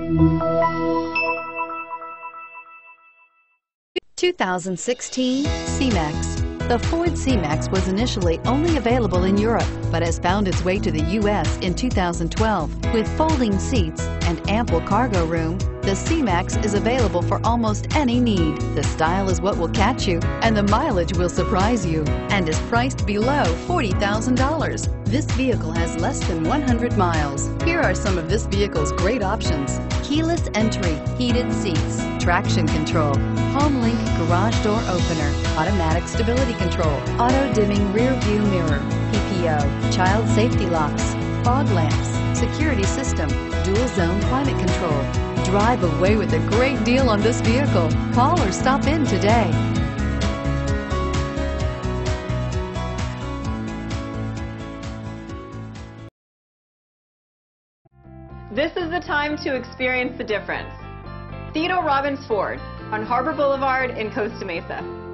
2016 C-Max. The Ford C-Max was initially only available in Europe, but has found its way to the U.S. in 2012. With folding seats and ample cargo room, the C-Max is available for almost any need. The style is what will catch you, and the mileage will surprise you, and is priced below $40,000. This vehicle has less than 100 miles. Here are some of this vehicle's great options: keyless entry, heated seats, traction control, HomeLink garage door opener, automatic stability control, auto-dimming rear view mirror, PPO, child safety locks, fog lamps, security system, dual zone climate control. Drive away with a great deal on this vehicle. Call or stop in today. This is the time to experience the difference. Theodore Robins Ford on Harbor Boulevard in Costa Mesa.